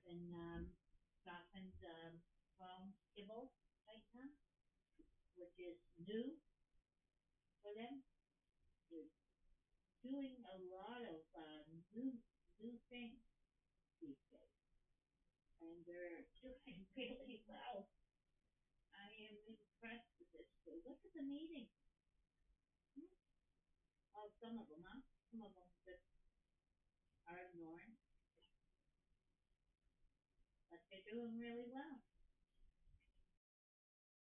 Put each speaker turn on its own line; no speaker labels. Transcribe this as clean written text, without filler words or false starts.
using Dolphin's phone Kibble right now, which is new for them. They're doing a lot of new things these days, and they're doing really well. I am impressed with this. So look at the meeting. Hmm? Oh, some of them, huh? Some of them just are ignoring, but they're doing really well.